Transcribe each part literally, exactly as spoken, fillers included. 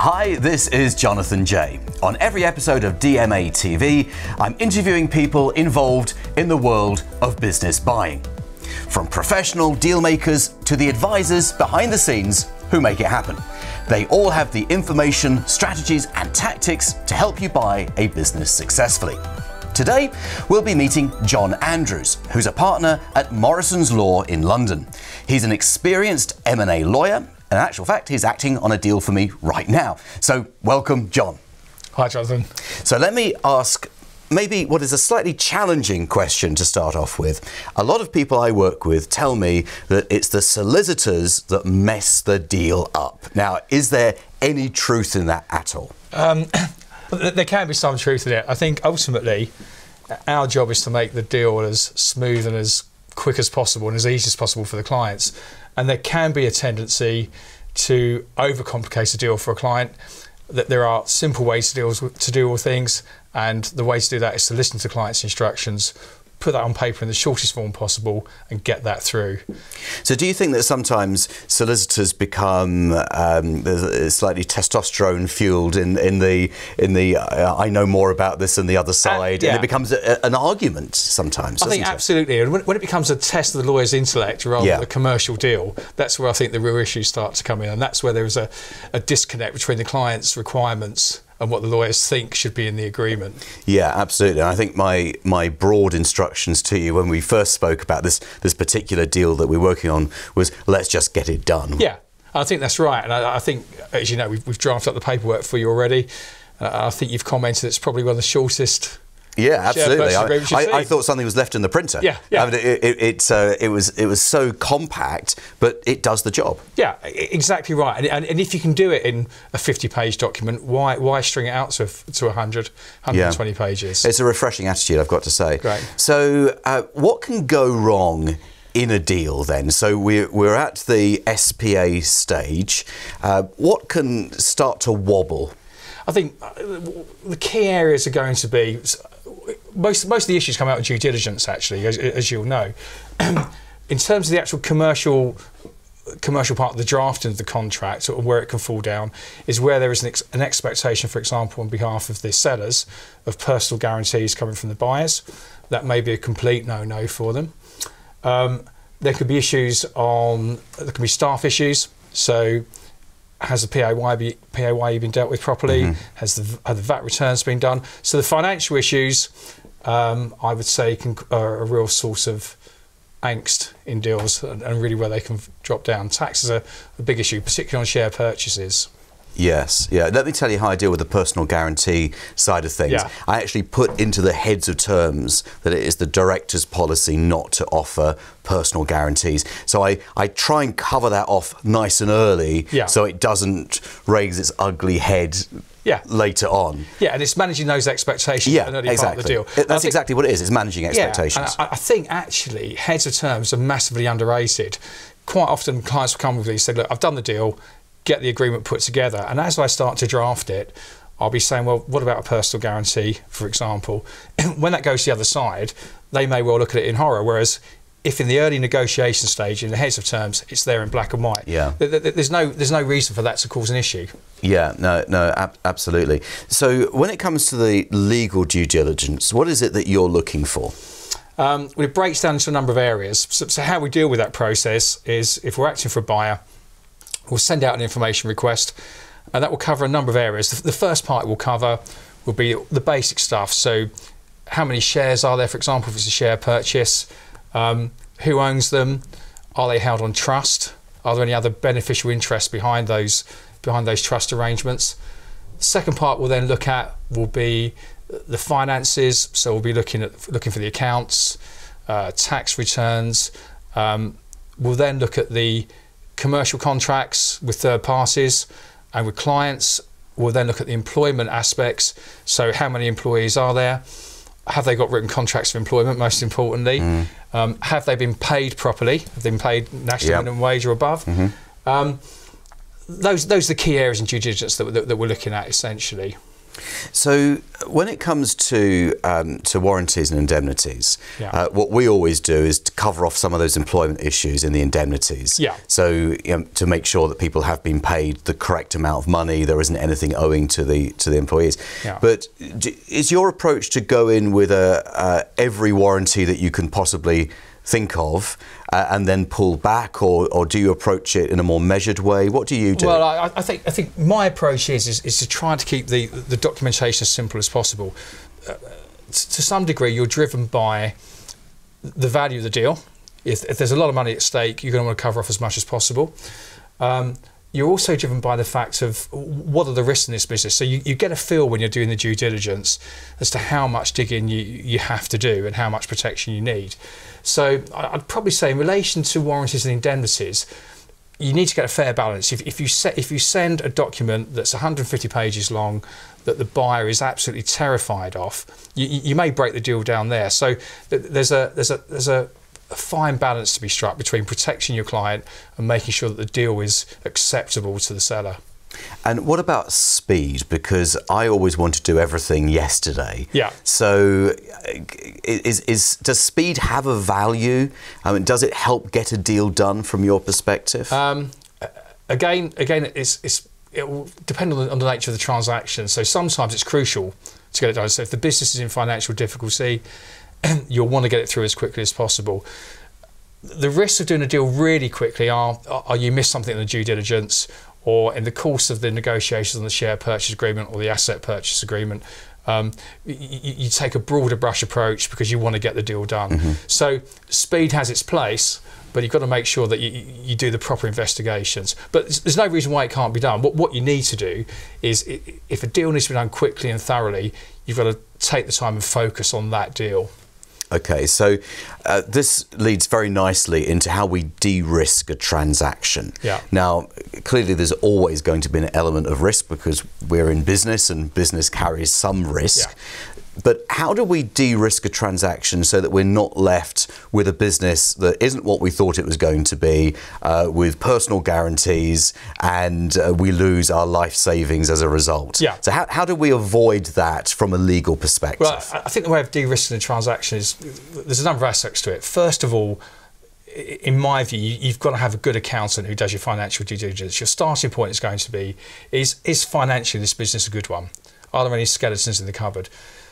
Hi, this is Jonathan J. On every episode of D M A T V, I'm interviewing people involved in the world of business buying. From professional deal makers to the advisors behind the scenes who make it happen. They all have the information, strategies and tactics to help you buy a business successfully. Today, we'll be meeting John Andrews, who's a partner at Morrison's Law in London. He's an experienced M and A lawyer, and in actual fact, he's acting on a deal for me right now. So, welcome, John. Hi, Jonathan. So let me ask maybe what is a slightly challenging question to start off with. A lot of people I work with tell me that it's the solicitors that mess the deal up. Now, is there any truth in that at all? Um, there can be some truth in it. I think ultimately our job is to make the deal as smooth and as quick as possible and as easy as possible for the clients. And there can be a tendency to overcomplicate a deal for a client, that there are simple ways to deal with, to deal with things, and the way to do that is to listen to clients' instructions, put that on paper in the shortest form possible and get that through. So do you think that sometimes solicitors become um, slightly testosterone fueled in, in the, in the uh, I know more about this than the other side, uh, yeah. and it becomes a, an argument sometimes, I think it? absolutely, and when, when it becomes a test of the lawyer's intellect rather yeah. than a commercial deal, that's where I think the real issues start to come in, and that's where there is a, a disconnect between the client's requirements and what the lawyers think should be in the agreement. Yeah, absolutely. And I think my my broad instructions to you when we first spoke about this this particular deal that we're working on was, let's just get it done. Yeah, I think that's right. And I, I think, as you know, we've, we've drafted up the paperwork for you already. Uh, I think you've commented it's probably one of the shortest. Yeah, absolutely. I, I, I thought something was left in the printer. Yeah, yeah. I mean, it, it, it, uh, it was it was so compact, but it does the job. Yeah, exactly right. And, and, and if you can do it in a fifty-page document, why why string it out to to one hundred, one hundred twenty yeah. pages? It's a refreshing attitude, I've got to say. Great. So, uh, what can go wrong in a deal then? So we're, we're at the S P A stage. Uh, what can start to wobble? I think the key areas are going to be, most, most of the issues come out in due diligence, actually, as, as you'll know. In terms of the actual commercial commercial part of the drafting of the contract, or where it can fall down, is where there is an, ex an expectation, for example, on behalf of the sellers, of personal guarantees coming from the buyers. That may be a complete no-no for them. Um, there could be issues on, there can be staff issues, so has the P A Y B, P A Y E been dealt with properly? Mm-hmm. Has the, have the V A T returns been done? So the financial issues, um, I would say, can, are a real source of angst in deals, and, and really where they can drop down. Tax is a, a big issue, particularly on share purchases. Yes, yeah. Let me tell you how I deal with the personal guarantee side of things. Yeah. I actually put into the heads of terms that it is the director's policy not to offer personal guarantees. So I, I try and cover that off nice and early, yeah. so it doesn't raise its ugly head yeah. later on. Yeah, and it's managing those expectations yeah, at an early exactly. part of the deal. It, that's think, exactly what it is, it's managing expectations. Yeah, and I, I think actually heads of terms are massively underrated. Quite often clients will come with me and say, look, I've done the deal, get the agreement put together, and as I start to draft it, I'll be saying, well, what about a personal guarantee, for example? When that goes to the other side, they may well look at it in horror, whereas if in the early negotiation stage, in the heads of terms, it's there in black and white. Yeah. There's no, there's no reason for that to cause an issue. Yeah, no, no, ab absolutely. So when it comes to the legal due diligence, what is it that you're looking for? Um, well, it breaks down into a number of areas. So, so how we deal with that process is, if we're acting for a buyer, we'll send out an information request, and that will cover a number of areas. The, the first part it will cover will be the basic stuff. So how many shares are there, for example, if it's a share purchase? Um, who owns them? Are they held on trust? Are there any other beneficial interests behind those, behind those trust arrangements? The second part we'll then look at will be the finances. So we'll be looking at looking for the accounts, uh, tax returns. Um, we'll then look at the commercial contracts with third parties and with clients. We'll then look at the employment aspects. So how many employees are there? Have they got written contracts of employment, most importantly? Mm. Um, have they been paid properly? Have they been paid national yep. minimum wage or above? Mm-hmm. um, those, those are the key areas in due diligence that, that, that we're looking at, essentially. So when it comes to um, to warranties and indemnities, Yeah. uh, what we always do is to cover off some of those employment issues in the indemnities. Yeah. So you know, to make sure that people have been paid the correct amount of money, there isn't anything owing to the to the employees. Yeah. But d- is your approach to go in with a uh, every warranty that you can possibly think of uh, and then pull back, or, or do you approach it in a more measured way? What do you do? Well, I, I think I think my approach is, is is to try to keep the the documentation as simple as possible. Uh, to some degree, you're driven by the value of the deal. If, if there's a lot of money at stake, you're going to want to cover off as much as possible. Um, you're also driven by the fact of what are the risks in this business. So you, you get a feel when you're doing the due diligence as to how much digging you, you have to do and how much protection you need. So I'd probably say in relation to warranties and indemnities, you need to get a fair balance. If, if, you, set, if you send a document that's one hundred fifty pages long that the buyer is absolutely terrified of, you, you may break the deal down there. So there's a, there's a, there's a a fine balance to be struck between protecting your client and making sure that the deal is acceptable to the seller. And what about speed? Because I always want to do everything yesterday. Yeah. So is, is, does speed have a value? I mean, does it help get a deal done from your perspective? Um, again, again, it's, it's, it will depend on the, on the nature of the transaction. So sometimes it's crucial to get it done. So if the business is in financial difficulty, you'll want to get it through as quickly as possible. The risks of doing a deal really quickly are, are you miss something in the due diligence, or in the course of the negotiations on the share purchase agreement or the asset purchase agreement, um, you, you take a broader brush approach because you want to get the deal done. Mm-hmm. So speed has its place, but you've got to make sure that you, you do the proper investigations. But there's no reason why it can't be done. What, what you need to do is, if a deal needs to be done quickly and thoroughly, you've got to take the time and focus on that deal. Okay, so uh, this leads very nicely into how we de-risk a transaction. Yeah. Now, clearly there's always going to be an element of risk because we're in business and business carries some risk. Yeah. But how do we de-risk a transaction so that we're not left with a business that isn't what we thought it was going to be, uh, with personal guarantees, and uh, we lose our life savings as a result? Yeah. So how, how do we avoid that from a legal perspective? Well, I think the way of de-risking a transaction is, there's a number of aspects to it. First of all, in my view, you've got to have a good accountant who does your financial due diligence. Your starting point is going to be, is, is financially this business a good one? Are there any skeletons in the cupboard?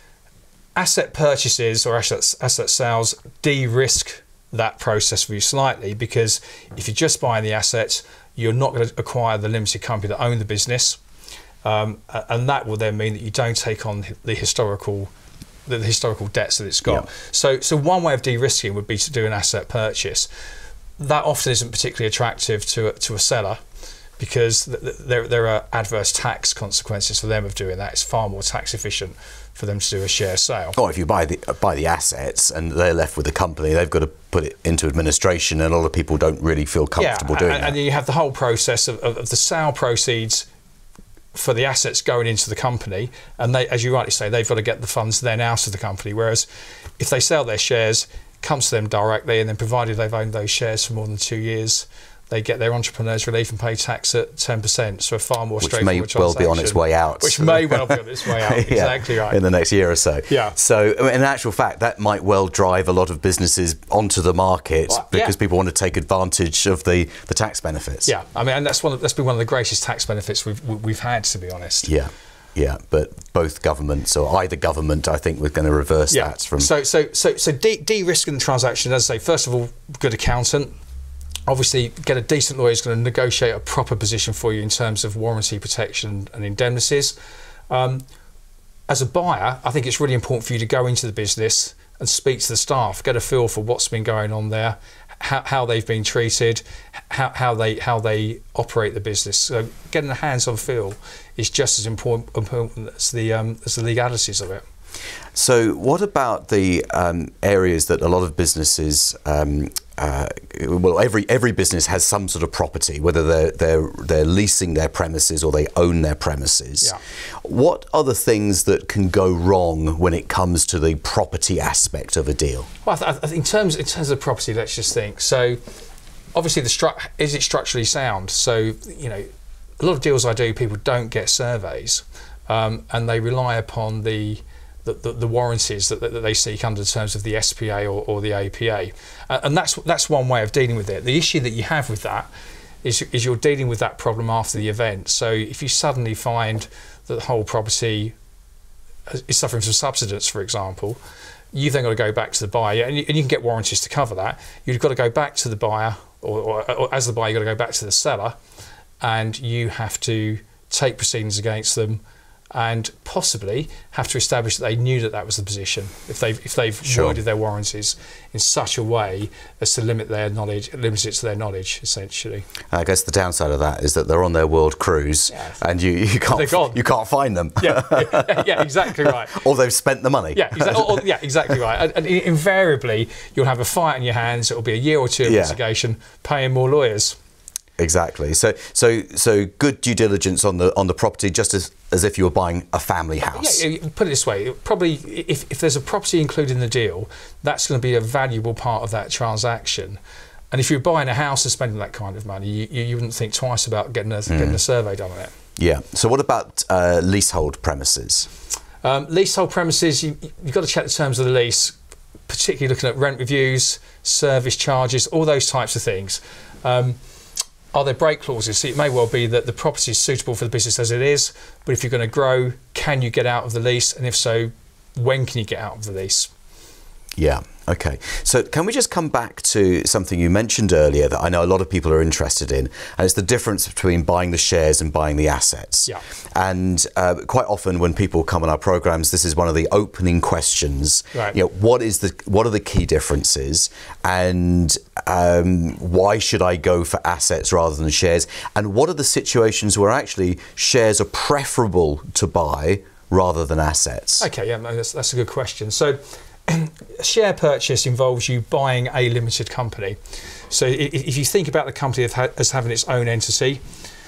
Asset purchases or asset, asset sales de-risk that process for you slightly, because if you're just buying the assets, you're not going to acquire the limited company that own the business, um, and that will then mean that you don't take on the historical the historical debts that it's got. Yeah. So, so one way of de-risking would be to do an asset purchase. That often isn't particularly attractive to a, to a seller, because th th there, there are adverse tax consequences for them of doing that. It's far more tax efficient for them to do a share sale. Or if you buy the buy the assets and they're left with the company, they've got to put it into administration, and a lot of people don't really feel comfortable yeah, doing and, that. And you have the whole process of, of, of the sale proceeds for the assets going into the company, and they, as you rightly say, they've got to get the funds then out of the company. Whereas if they sell their shares, it comes to them directly, and then provided they've owned those shares for more than two years, they get their entrepreneur's relief and pay tax at ten percent, so a far more straightforward transaction. Which may well be on its way out. Which may well be on its way out, exactly yeah, right. In the next year or so. Yeah. So I mean, in actual fact, that might well drive a lot of businesses onto the market, well, because yeah. people want to take advantage of the, the tax benefits. Yeah, I mean, and that's, one of, that's been one of the greatest tax benefits we've, we've had, to be honest. Yeah. Yeah, but both governments, or either government, I think we're going to reverse yeah. that. From So, so, so, so de- de-risking the transaction, as I say, first of all, good accountant. Obviously, get a decent lawyer who's going to negotiate a proper position for you in terms of warranty protection and indemnities. Um, as a buyer, I think it's really important for you to go into the business and speak to the staff, get a feel for what's been going on there, how, how they've been treated, how, how they how they operate the business. So getting a hands-on feel is just as important, important as the um, as the legalities of it. So what about the um, areas that a lot of businesses, um, uh, well, every every business has some sort of property, whether they're they're they're leasing their premises or they own their premises. Yeah. What are the things that can go wrong when it comes to the property aspect of a deal? Well, I th I think in terms in terms of property, let's just think. So, obviously, the stru is it structurally sound? So, you know, a lot of deals I do, people don't get surveys. um, and they rely upon the the, the, the warranties that, that they seek under the terms of the S P A or, or the A P A, uh, and that's that's one way of dealing with it. The issue that you have with that is, is you're dealing with that problem after the event. So if you suddenly find that the whole property is suffering from subsidence, for example, you've then got to go back to the buyer, and you, and you can get warranties to cover that. You've got to go back to the buyer, or, or, or as the buyer, you've got to go back to the seller, and you have to take proceedings against them, and possibly have to establish that they knew that that was the position if they've if they've Sure. worded their warranties in such a way as to limit their knowledge, limit it to their knowledge, essentially. I guess the downside of that is that they're on their world cruise, Yeah. and you, you can't They're gone. you can't find them. Yeah, yeah, yeah, exactly right. Or they've spent the money. Yeah, exa- or, or, yeah, exactly right. And, and invariably, you'll have a fight in your hands. It'll be a year or two of Yeah. litigation, paying more lawyers. Exactly. So so so good due diligence on the on the property, just as as if you were buying a family house. Yeah, put it this way, probably if, if there's a property included in the deal, that's going to be a valuable part of that transaction. And if you're buying a house and spending that kind of money, you, you wouldn't think twice about getting a, mm. getting a survey done on it. Yeah. So what about uh, leasehold premises? Um, leasehold premises, you, you've got to check the terms of the lease, particularly looking at rent reviews, service charges, all those types of things. Um, Are there break clauses? So it may well be that the property is suitable for the business as it is, but if you're going to grow, can you get out of the lease? And if so, when can you get out of the lease? Yeah, okay. So can we just come back to something you mentioned earlier that I know a lot of people are interested in, and it's the difference between buying the shares and buying the assets. Yeah. And uh, quite often when people come on our programs, this is one of the opening questions. Right. You know, what is the what are the key differences, and um, why should I go for assets rather than shares? And what are the situations where actually shares are preferable to buy rather than assets? Okay, yeah, no, that's, that's a good question. So a share purchase involves you buying a limited company. So if you think about the company as having its own entity,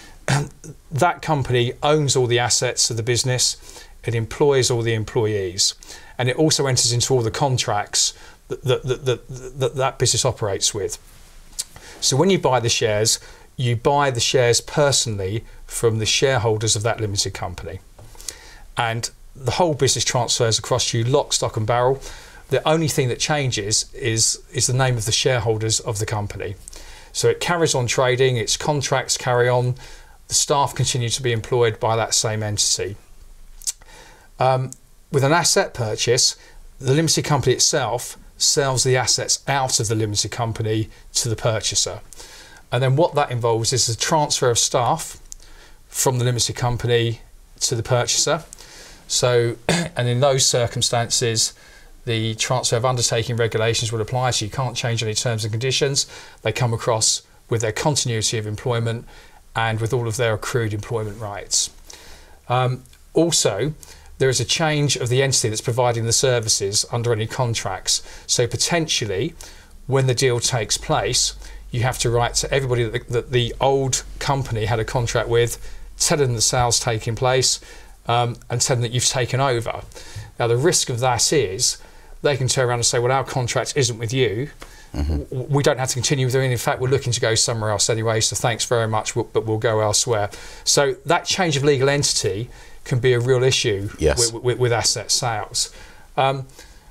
that company owns all the assets of the business, it employs all the employees, and it also enters into all the contracts that that, that, that, that, that business operates with. So when you buy the shares, you buy the shares personally from the shareholders of that limited company. And the whole business transfers across to you lock, stock and barrel. The only thing that changes is, is the name of the shareholders of the company. So it carries on trading, its contracts carry on, the staff continue to be employed by that same entity. Um, with an asset purchase, the limited company itself sells the assets out of the limited company to the purchaser. And then what that involves is the transfer of staff from the limited company to the purchaser. So, and in those circumstances, the transfer of undertaking regulations will apply, so you can't change any terms and conditions. They come across with their continuity of employment and with all of their accrued employment rights. Um, also, there is a change of the entity that's providing the services under any contracts. So potentially, when the deal takes place, you have to write to everybody that the, that the old company had a contract with, tell them the sale's taking place, um, and tell them that you've taken over. Now, the risk of that is they can turn around and say, well, our contract isn't with you. Mm-hmm. We don't have to continue with it. In fact, we're looking to go somewhere else anyway, so thanks very much, but we'll go elsewhere. So that change of legal entity can be a real issue. Yes. with, with, with asset sales. Um,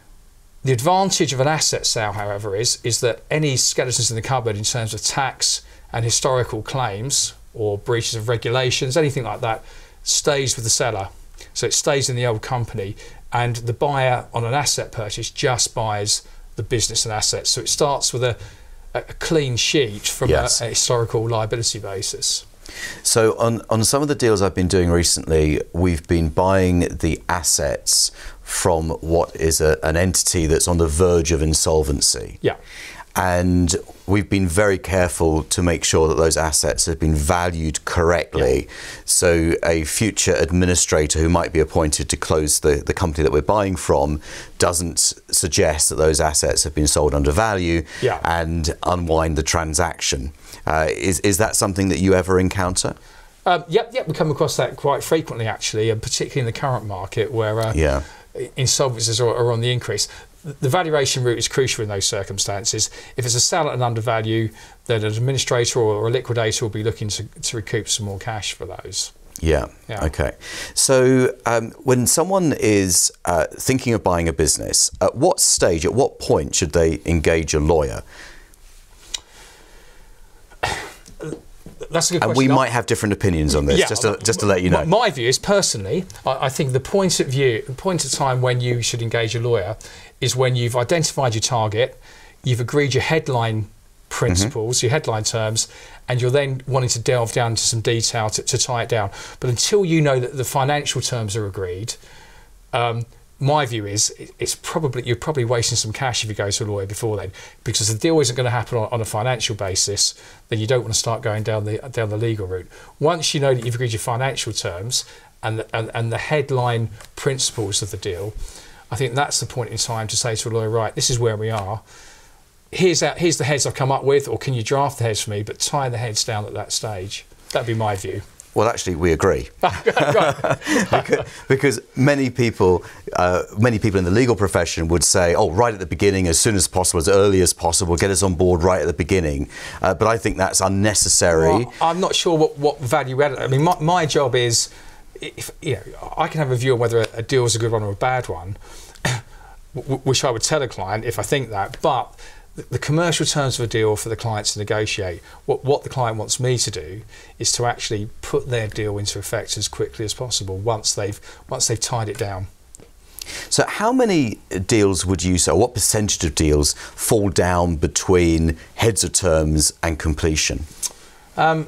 the advantage of an asset sale, however, is, is that any skeletons in the cupboard in terms of tax and historical claims or breaches of regulations, anything like that, stays with the seller. So it stays in the old company, and the buyer on an asset purchase just buys the business and assets. So it starts with a, a clean sheet from yes. a, a historical liability basis. So on, on some of the deals I've been doing recently, we've been buying the assets from what is a, an entity that's on the verge of insolvency. Yeah. And we've been very careful to make sure that those assets have been valued correctly. Yeah. So a future administrator who might be appointed to close the, the company that we're buying from doesn't suggest that those assets have been sold under value yeah. and unwind the transaction. Uh, is, is that something that you ever encounter? Um, yep, yep, we come across that quite frequently actually, and particularly in the current market where uh, yeah. insolvencies are, are on the increase. The valuation route is crucial in those circumstances. If it's a sale at an undervalue, then an administrator or a liquidator will be looking to, to recoup some more cash for those. Yeah. Yeah. Okay. So um, when someone is uh, thinking of buying a business, at what stage, at what point should they engage a lawyer? That's a good and question. we might have different opinions on this, yeah, just to, just to let you know. My view is, personally, I, I think the point of view, the point of time when you should engage a lawyer is when you've identified your target, you've agreed your headline principles, mm-hmm. your headline terms, and you're then wanting to delve down into some detail to, to tie it down. But until you know that the financial terms are agreed, um, my view is it's probably you're probably wasting some cash if you go to a lawyer before then, because the deal isn't going to happen on, on a financial basis. Then you don't want to start going down the down the legal route. Once you know that you've agreed your financial terms and the, and, and the headline principles of the deal, I think that's the point in time to say to a lawyer, right, this is where we are. Here's out, here's the heads I've come up with, or can you draft the heads for me? But tie the heads down at that stage. That'd be my view. Well, actually, we agree. because, because many people, uh, many people in the legal profession would say, "Oh, right at the beginning, as soon as possible, as early as possible, get us on board right at the beginning." Uh, but I think that's unnecessary. Well, I'm not sure what, what value added. I mean, my, my job is, if you know, I can have a view on whether a, a deal is a good one or a bad one, which I would tell a client if I think that, but the commercial terms of a deal for the client to negotiate, what, what the client wants me to do is to actually put their deal into effect as quickly as possible once they've once they've tied it down. So how many deals would you say, or what percentage of deals fall down between heads of terms and completion? Um,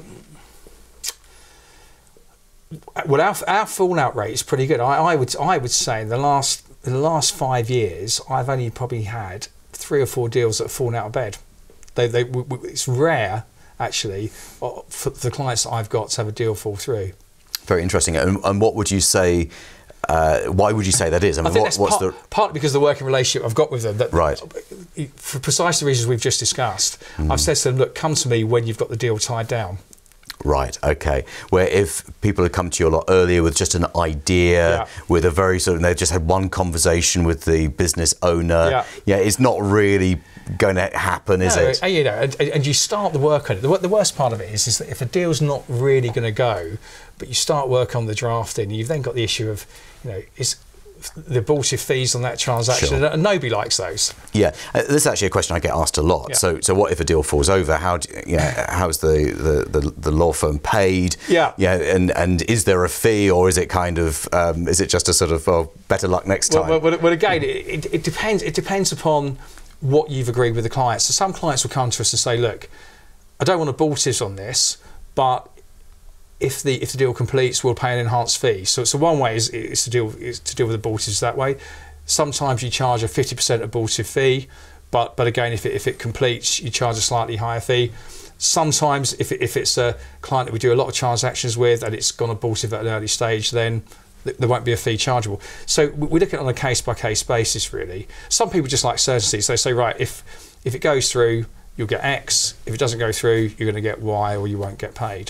well, our, our fallout rate is pretty good. I, I would I would say in the last in the last five years, I've only probably had three or four deals that have fallen out of bed. They, they, w w it's rare, actually, for the clients that I've got to have a deal fall through. Very interesting. And, and what would you say, uh, why would you say that is? I mean, I think what, that's what's part, the... partly because of the working relationship I've got with them. That, right. For precisely the reasons we've just discussed, mm. I've said to them, look, come to me when you've got the deal tied down. Right, okay. Where if people had come to you a lot earlier with just an idea, yeah. with a very sort of, they've just had one conversation with the business owner, yeah, yeah it's not really going to happen, is no, it? You know, and, and you start the work on it. The, the worst part of it is, is that if a deal's not really going to go, but you start work on the drafting, you've then got the issue of, you know, is the abortive fees on that transaction, sure. and nobody likes those. Yeah, uh, this is actually a question I get asked a lot. Yeah. So, so what if a deal falls over? How, do, you know, how's the, the, the, the law firm paid? Yeah, yeah, and and is there a fee, or is it kind of um, is it just a sort of oh, better luck next time? Well, well, well again, it, it, it depends. It depends upon what you've agreed with the client. So some clients will come to us and say, look, I don't want abortives on this, but if the if the deal completes, we'll pay an enhanced fee. So, so one way is, is to deal is to deal with abortives that way. Sometimes you charge a fifty percent abortive fee, but but again, if it if it completes, you charge a slightly higher fee. Sometimes, if it, if it's a client that we do a lot of transactions with and it's gone abortive at an early stage, then there won't be a fee chargeable. So we look at it on a case by case basis, really. Some people just like certainty, so they say, right, if if it goes through, you'll get X. If it doesn't go through, you're going to get Y, or you won't get paid.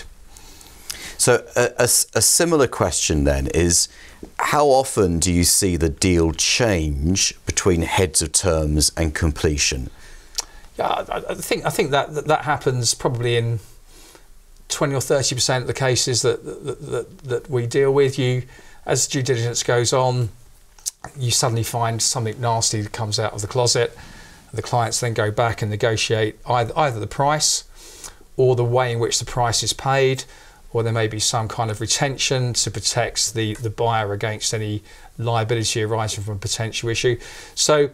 So a, a, a similar question then is, how often do you see the deal change between heads of terms and completion? Yeah, I, I think I think that, that that happens probably in twenty or thirty percent of the cases that that, that that we deal with. You, as due diligence goes on, you suddenly find something nasty that comes out of the closet. The clients then go back and negotiate either either the price or the way in which the price is paid, or there may be some kind of retention to protect the, the buyer against any liability arising from a potential issue. So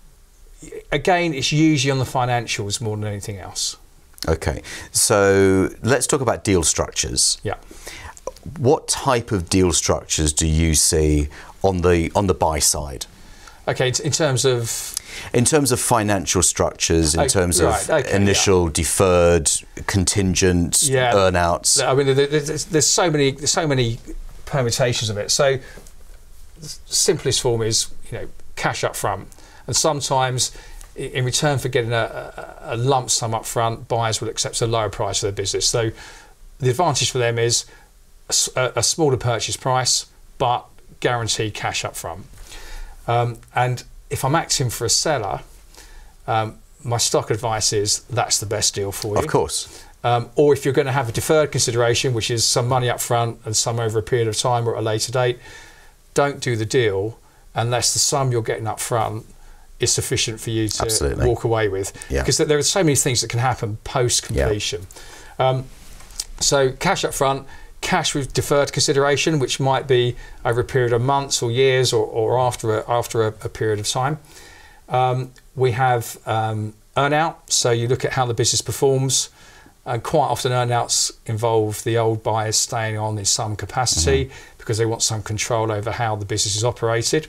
again, it's usually on the financials more than anything else. Okay, so let's talk about deal structures. Yeah. What type of deal structures do you see on the on the buy side? Okay, in terms of? In terms of financial structures, in oh, terms right, of okay, initial, yeah. deferred, contingent, yeah. earnouts. I mean, there's, there's so many, there's so many permutations of it. So, the simplest form is, you know, cash up front, and sometimes, in return for getting a, a, a lump sum up front, buyers will accept a lower price for their business. So, the advantage for them is a, a smaller purchase price, but guaranteed cash up front. Um, and if I'm acting for a seller, um, my stock advice is that's the best deal for you. Of course. Um, or if you're going to have a deferred consideration, which is some money up front and some over a period of time or at a later date, don't do the deal unless the sum you're getting up front is sufficient for you to Absolutely. walk away with. Yeah. Because there are so many things that can happen post-completion. Yeah. Um, so cash up front, cash with deferred consideration, which might be over a period of months or years or, or after, a, after a, a period of time. Um, we have um, earn-out, so you look at how the business performs. And quite often earn-outs involve the old buyers staying on in some capacity mm-hmm. because they want some control over how the business is operated.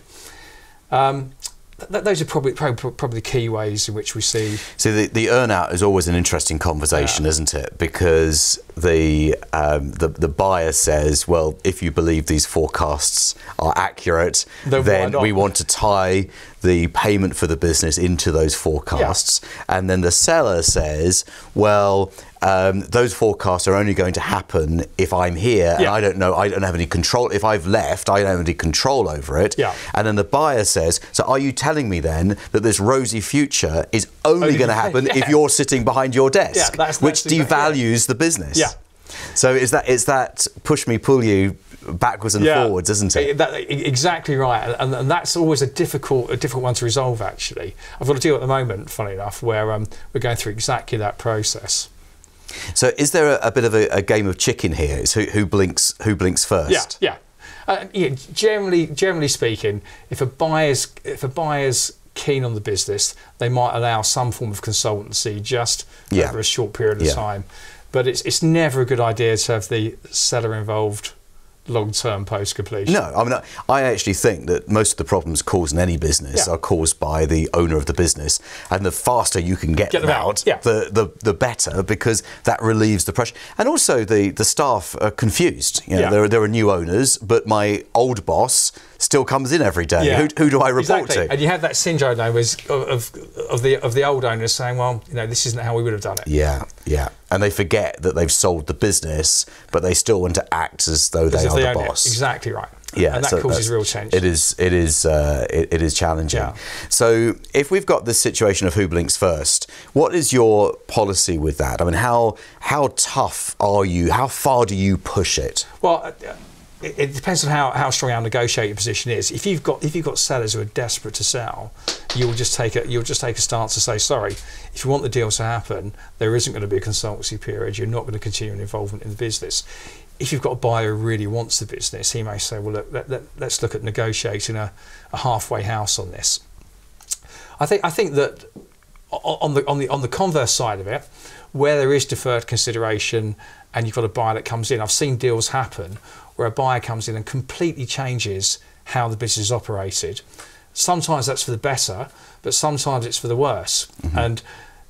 Um, th those are probably, probably probably the key ways in which we see. So the, the earn-out is always an interesting conversation, yeah. isn't it? Because the, um, the the buyer says, well, if you believe these forecasts are accurate, then, then we want to tie the payment for the business into those forecasts. Yeah. And then the seller says, well, um, those forecasts are only going to happen if I'm here, and yeah. I don't know, I don't have any control. If I've left, I don't have any control over it. Yeah. And then the buyer says, so are you telling me then that this rosy future is only, only going to happen yeah. if you're sitting behind your desk, yeah, that's, which that's devalues yeah. the business? Yeah. So is that, is that push me, pull you backwards and yeah. forwards, isn't it? That, exactly right, and, and that's always a difficult, a difficult one to resolve. Actually, I've got a deal at the moment, funny enough, where um, we're going through exactly that process. So, is there a, a bit of a, a game of chicken here? It's who, who blinks, who blinks first? Yeah, yeah. Uh, yeah. Generally, generally speaking, if a buyer's if a buyer's keen on the business, they might allow some form of consultancy just yeah. over a short period of yeah. time. But it's it's never a good idea to have the seller involved long-term post-completion. No, I mean, I actually think that most of the problems caused in any business yeah. are caused by the owner of the business, and the faster you can get, get them out, out yeah. the, the the better, because that relieves the pressure. And also the the staff are confused. You know, yeah. there, are, there are new owners, but my old boss still comes in every day. Yeah. Who, who do I report exactly. to? And you have that syndrome though, of, of, of, the, of the old owners saying, well, you know, this isn't how we would have done it. Yeah, yeah. And they forget that they've sold the business, but they still want to act as though they as are they the own boss. It. Exactly right. Yeah, and that so causes real change. It is, it is, uh, it, it is challenging. Yeah. So if we've got this situation of who blinks first, what is your policy with that? I mean, how how tough are you? How far do you push it? Well, uh, it, it depends on how, how strong our negotiating position is. If you've got if you've got sellers who are desperate to sell, you'll just take a you'll just take a stance to say, sorry, if you want the deal to happen, there isn't going to be a consultancy period. You're not going to continue an involvement in the business. If you've got a buyer who really wants the business, he may say, well, look, let, let, let's look at negotiating a, a halfway house on this. I think I think that on the on the on the converse side of it, where there is deferred consideration and you've got a buyer that comes in, I've seen deals happen where a buyer comes in and completely changes how the business is operated. Sometimes that's for the better, but sometimes it's for the worse. Mm-hmm. And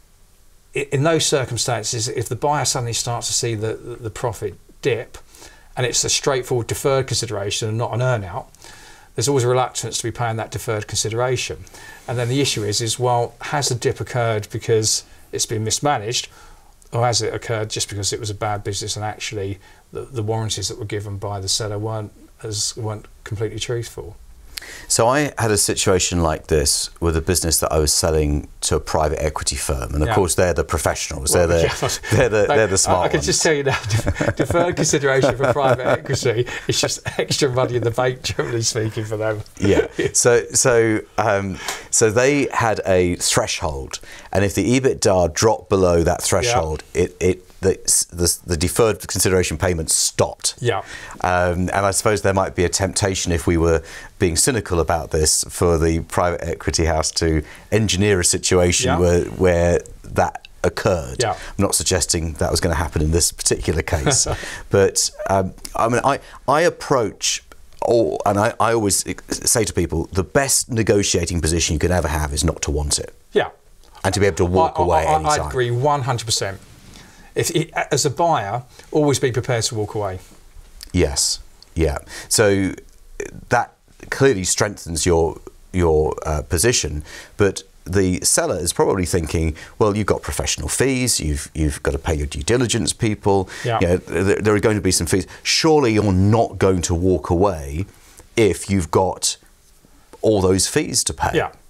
in those circumstances, if the buyer suddenly starts to see the the profit dip, and it's a straightforward deferred consideration and not an earn-out, there's always a reluctance to be paying that deferred consideration. And then the issue is, is well, has the dip occurred because it's been mismanaged, or has it occurred just because it was a bad business and actually the, the warranties that were given by the seller weren't as weren't completely truthful? So I had a situation like this with a business that I was selling to a private equity firm, and of yeah. course they're the professionals, well, they're, the, yeah. they're the they're the smart I, I can ones. just tell you now, deferred consideration for private equity is just extra money in the bank, generally speaking, for them. Yeah. So so um, so they had a threshold, and if the EBITDA dropped below that threshold, yeah. it it The, the, the deferred consideration payment stopped. Yeah. Um, and I suppose there might be a temptation, if we were being cynical about this, for the private equity house to engineer a situation yeah. where, where that occurred. Yeah. I'm not suggesting that was going to happen in this particular case. But um, I mean, I, I approach all, and I, I always say to people, the best negotiating position you can ever have is not to want it. Yeah. And to be able to walk I, away I, I, any time. I agree one hundred percent. If it, as a buyer, always be prepared to walk away. Yes, yeah. So that clearly strengthens your your uh, position, but the seller is probably thinking, well, you've got professional fees, you've you've got to pay your due diligence people. Yeah. You know, there, there are going to be some fees. Surely you're not going to walk away if you've got all those fees to pay. Yeah.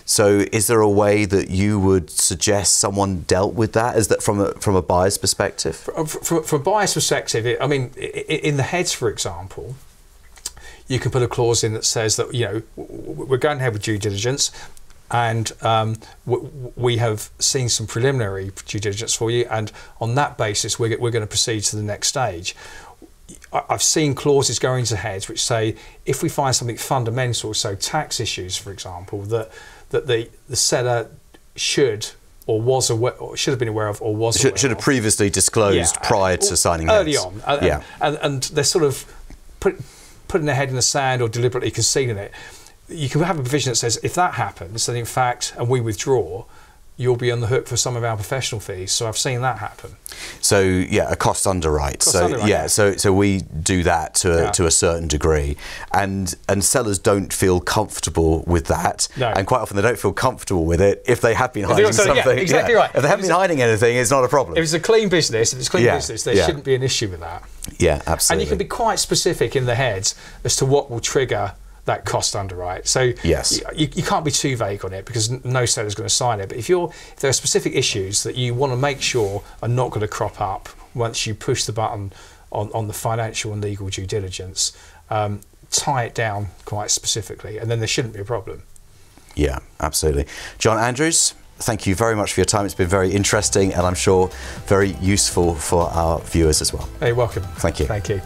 So is there a way that you would suggest someone dealt with that? Is that from a, from a buyer's perspective? From, from, from a buyer's perspective, it, I mean, in the heads, for example, you can put a clause in that says that, you know, we're going ahead with due diligence, and um, we have seen some preliminary due diligence for you, and on that basis, we're, we're going to proceed to the next stage. I've seen clauses go into heads which say if we find something fundamental, so tax issues, for example, that that the the seller should or was aware, or should have been aware of, or was should, aware should have of. previously disclosed yeah, prior and, to signing early heads. on, and, yeah, and, and they're sort of put, putting their head in the sand or deliberately concealing it. You can have a provision that says if that happens, then in fact, and we withdraw, you'll be on the hook for some of our professional fees. So I've seen that happen. So yeah, a cost underwrite. Cost so underwrite, yeah, yeah, so so we do that to a, yeah. to a certain degree, and and sellers don't feel comfortable with that, no. and quite often they don't feel comfortable with it if they have been hiding also, something. Yeah, exactly yeah. right. If they haven't been hiding anything, it's not a problem. If it's a clean business, if it's clean yeah. business, there yeah. shouldn't be an issue with that. Yeah, absolutely. And you can be quite specific in the heads as to what will trigger that cost underwrite. So yes. you, you can't be too vague on it because no seller's going to sign it. But if you're if there are specific issues that you want to make sure are not going to crop up once you push the button on, on the financial and legal due diligence, um, tie it down quite specifically, and then there shouldn't be a problem. Yeah, absolutely. John Andrews, thank you very much for your time. It's been very interesting and I'm sure very useful for our viewers as well. Hey, welcome. Thank you. Thank you.